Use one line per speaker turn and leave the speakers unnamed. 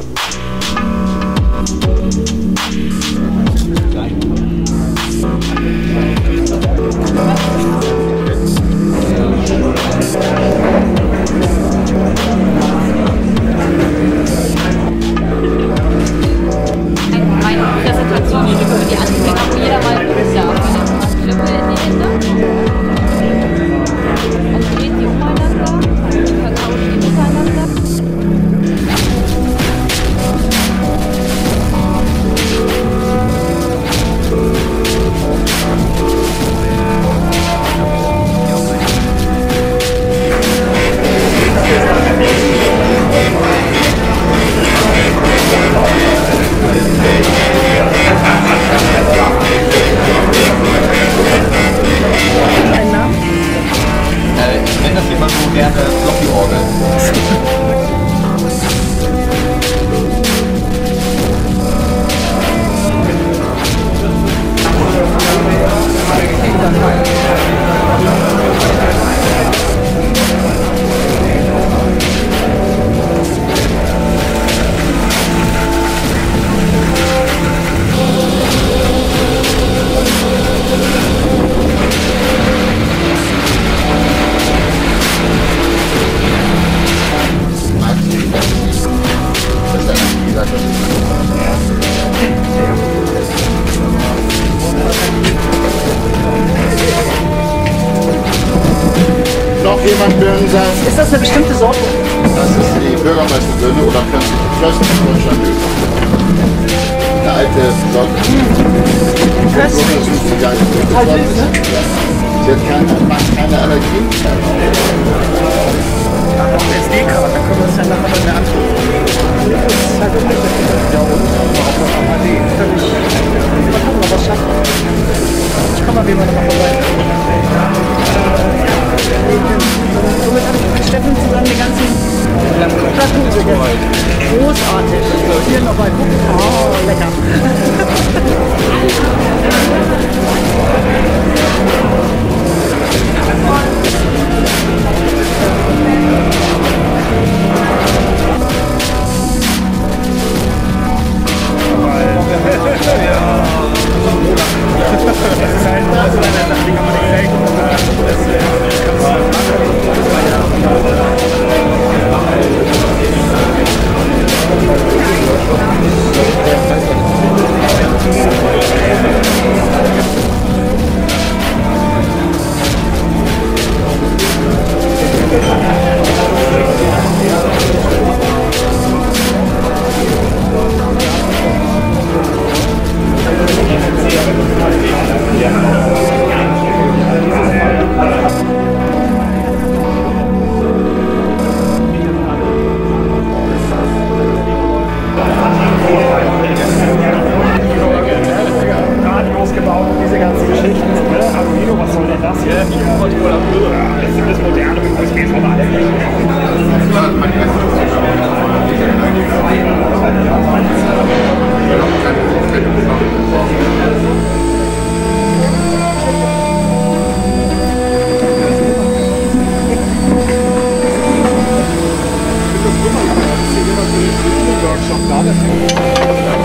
Jemand Birnensaft?
Ist das eine bestimmte Sorte?
Das ist die Bürgermeisterbirne oder Förster in Deutschland. Eine alte Sorte.
Köstlich.
Total süß, ne? Sie hat macht keine Allergien.
SD-Karte, dann können wir uns ja nachher bei mir anschauen. Ja, und? Warum noch die? Man kann noch was schaffen. Ich komme mal wieder noch mal vorbei. Somit habe ich mit Steffen zusammen die ganzen Platten gegessen. Großartig. Hier nochmal gucken. Oh, lecker.
Workshop da.